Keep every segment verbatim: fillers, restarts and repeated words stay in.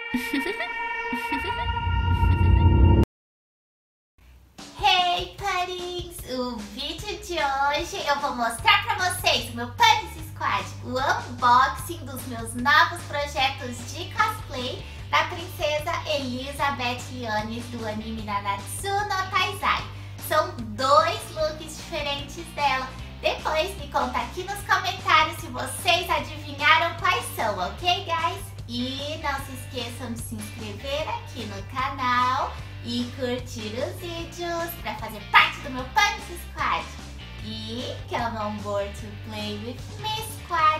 Hey Puddings! O vídeo de hoje eu vou mostrar pra vocês o meu Puddings Squad, o unboxing dos meus novos projetos de cosplay da princesa Elizabeth Lyones do anime Nanatsu no Taizai. São dois looks diferentes dela. Depois me conta aqui nos comentários se vocês adivinharam quais são, ok guys? E não se esqueçam de se inscrever aqui no canal e curtir os vídeos para fazer parte do meu Puddings Squad. E come on board to play with me, Squad!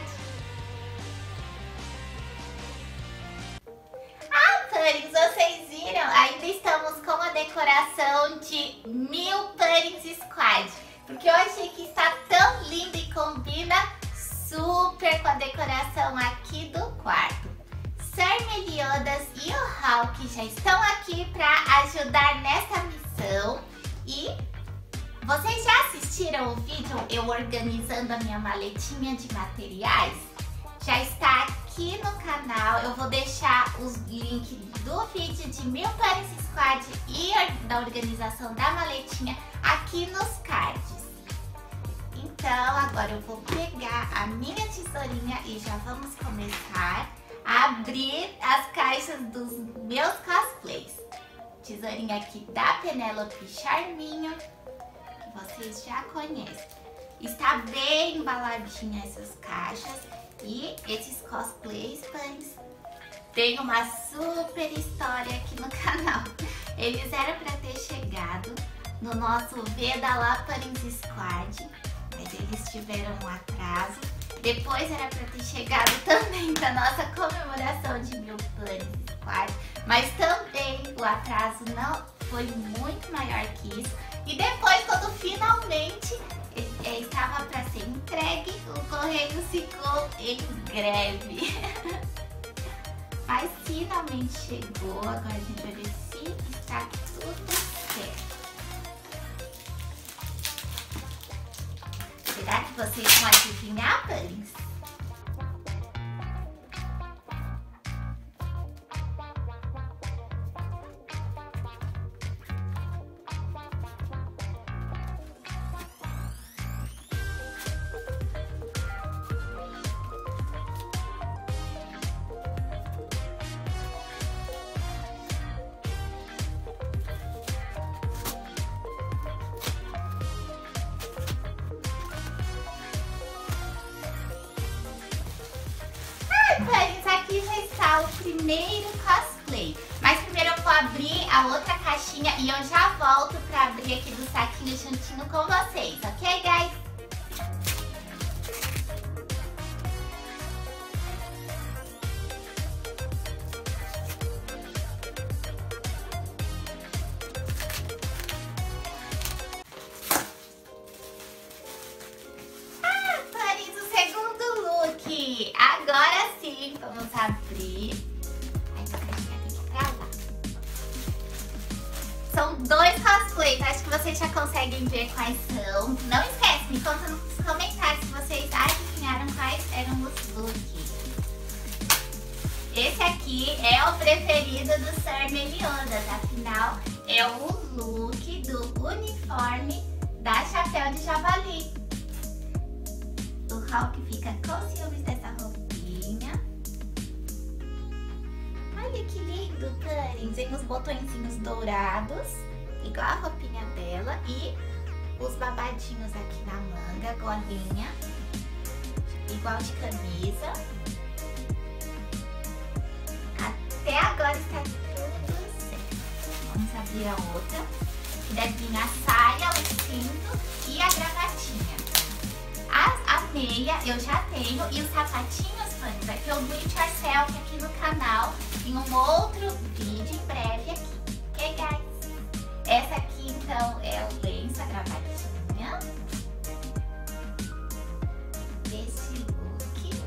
Ah, Puddings, vocês viram? Ainda estamos com a decoração de mil Puddings Squad, porque eu achei que está tão lindo e combina super com a decoração aqui do quarto. Sir Meliodas e o Hulk já estão aqui para ajudar nessa missão. E vocês já assistiram o vídeo eu organizando a minha maletinha de materiais? Já está aqui no canal. Eu vou deixar os links do vídeo de mil Puddings Squad e da organização da maletinha aqui nos cards. Então agora eu vou pegar a minha tesourinha e já vamos começar a abrir as caixas dos meus cosplays. Tesourinha aqui da Penélope Charminho, que vocês já conhecem. Está bem embaladinha essas caixas e esses cosplays, Puddings, tem uma super história aqui no canal. Eles eram para ter chegado no nosso Vedala Puddings Squad, mas eles tiveram um atraso. Depois era para ter chegado também para nossa comemoração de mil Puddings Squad, mas também o atraso não foi muito maior que isso. E depois, quando finalmente é, estava para ser entregue, o correio ficou em greve. Mas finalmente chegou. Agora a gente vai ver se está tudo certo. Será que vocês vão adivinhar, Puddings? Puddings, aqui já está o primeiro cosplay. Mas primeiro eu vou abrir a outra caixinha e eu já volto para abrir aqui do saquinho juntinho com vocês, ok, guys? Ah, Puddings, o segundo look. Agora sim, vamos abrir. Ai, essa caixinha tem que ir pra lá. São dois cosplays, acho que vocês já conseguem ver quais são. Não esquece, me conta nos comentários se vocês adivinharam quais eram os looks. Esse aqui é o preferido do Sir Meliodas, afinal é o look do uniforme da Chapéu de Javali. O Hulk fica com ciúmes dessa roupinha. Olha que lindo, Puddings. Tem os botõezinhos dourados, igual a roupinha dela. E os babadinhos aqui na manga, golinha, igual de camisa. Até agora está tudo certo. Vamos abrir a outra, que deve vir a saia, o cinto e a gravatinha. A, a meia eu já tenho e os sapatinhos, Puddings, vai ter o do it yourself aqui no canal em um outro vídeo em breve aqui, ok, guys? Essa aqui então é o lenço, a gravatinha. Esse look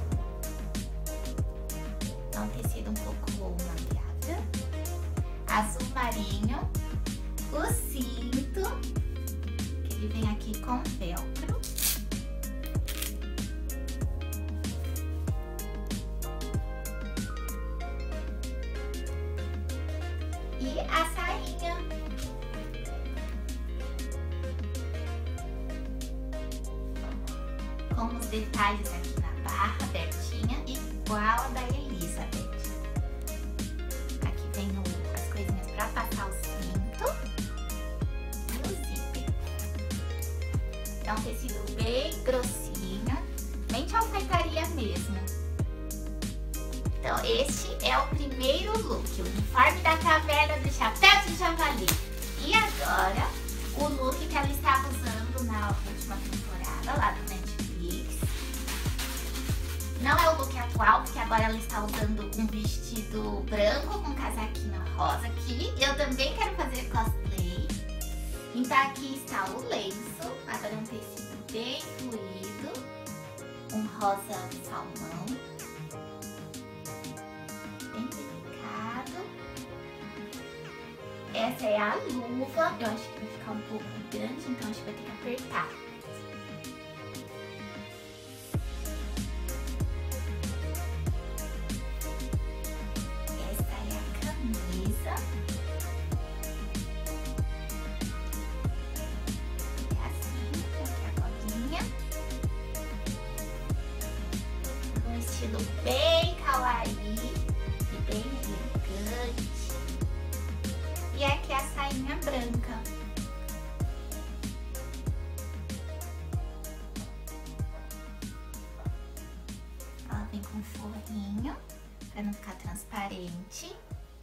é um tecido um pouco maleável, azul marinho, o cinto, que ele vem aqui com velcro. E a sainha. Com os detalhes aqui na barra, abertinha, igual a da Elizabeth. Aqui tem o, as coisinhas pra passar o cinto e o zíper. É um tecido bem grossinho, bem de alfaiataria mesmo. Então esse é o primeiro look, o uniforme da caverna do chapéu de javali. E agora, o look que ela estava usando na última temporada lá do Netflix. Não é o look atual, porque agora ela está usando um vestido branco com um casaquinho rosa aqui. Eu também quero fazer cosplay. Então aqui está o lenço, agora é um tecido bem fluido, um rosa salmão, bem delicado. Essa é a luva, eu acho que vai ficar um pouco grande, então acho que vai ter que apertar. Essa é a camisa. É assim, aqui a bolinha. Um estilo bem kawaii e bem elegante. E aqui a sainha branca. Ela vem com forrinho, pra não ficar transparente.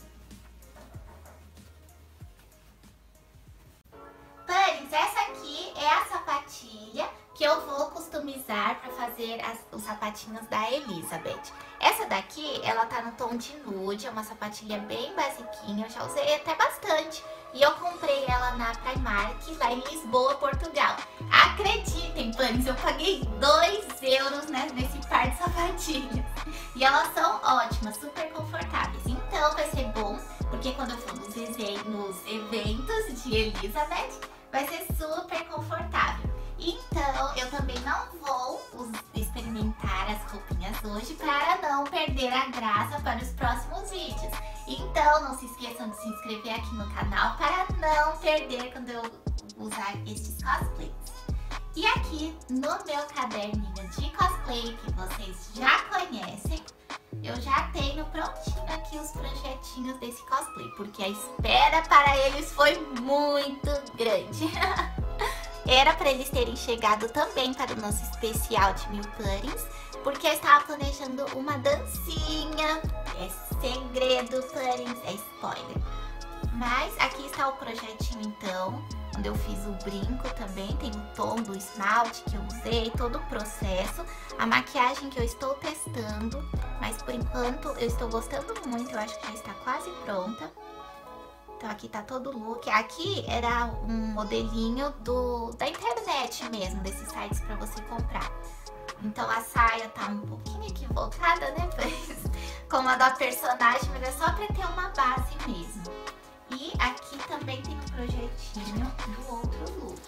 Paris, essa aqui é a sapatilha que eu vou customizar para fazer as, os sapatinhos da Elizabeth. Essa daqui, ela tá no tom de nude, é uma sapatilha bem basiquinha, eu já usei até bastante. E eu comprei ela na Primark, lá em Lisboa, Portugal. Acreditem, Paris, eu paguei dois euros né, nesse par de sapatilhas. E elas são ótimas, super confortáveis. Então vai ser bom, porque quando eu for nos, nos eventos de Elizabeth, vai ser super confortável. Então, eu também não vou experimentar as roupinhas hoje para não perder a graça para os próximos vídeos. Então, não se esqueçam de se inscrever aqui no canal para não perder quando eu usar estes cosplays. E aqui no meu caderninho de cosplay, que vocês já conhecem, eu já tenho prontinho aqui os projetinhos desse cosplay, porque a espera para eles foi muito grande. Era para eles terem chegado também para o nosso especial de mil Parents, porque eu estava planejando uma dancinha. É segredo, Parents, é spoiler. Mas aqui está o projetinho então, onde eu fiz o brinco também, tem o tom do esmalte que eu usei, todo o processo, a maquiagem que eu estou testando, mas por enquanto eu estou gostando muito, eu acho que já está quase pronta. Então aqui tá todo o look. Aqui era um modelinho do, da internet mesmo, desses sites pra você comprar. Então a saia tá um pouquinho equivocada, né? Como a da personagem, mas é só pra ter uma base mesmo. E aqui também tem um projetinho do outro look.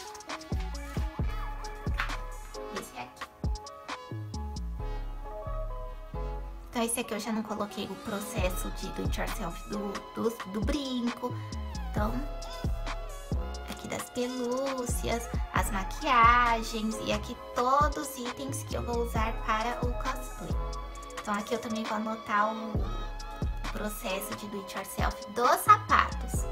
Esse aqui. Então esse aqui eu já não coloquei o processo de do it yourself do, do, do brinco. Então, aqui das pelúcias, as maquiagens e aqui todos os itens que eu vou usar para o cosplay. Então aqui eu também vou anotar o processo de do it yourself dos sapatos.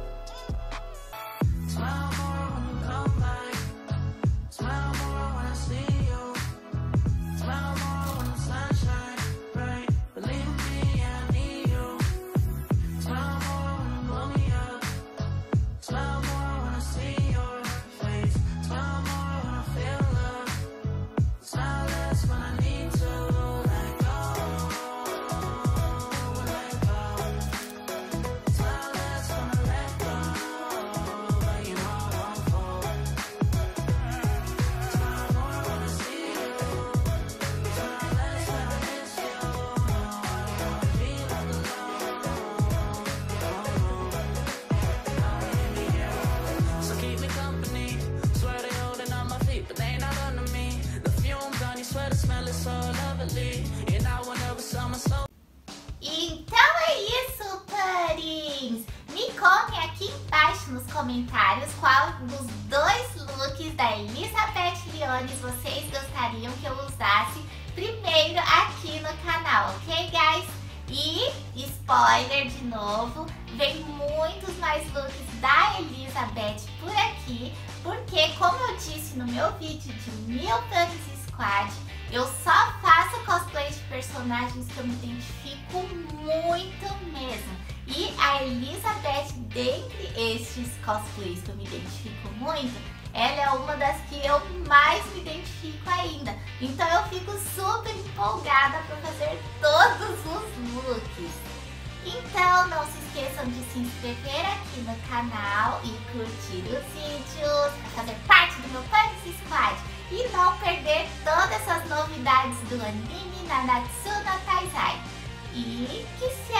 contem aqui embaixo nos comentários qual dos dois looks da Elizabeth Leones vocês gostariam que eu usasse primeiro aqui no canal, ok, guys? E, spoiler de novo, vem muitos mais looks da Elizabeth por aqui, porque como eu disse no meu vídeo de Mil Planes Squad, eu só faço cosplay de personagens que eu me identifico muito mesmo. E a Elizabeth, dentre estes cosplays que eu me identifico muito, ela é uma das que eu mais me identifico ainda. Então eu fico super empolgada para fazer todos os looks. Então não se esqueçam de se inscrever aqui no canal e curtir os vídeos, para fazer parte do meu Planes Squad e não perder todas essas novidades do anime Nanatsu no Taizai. E que se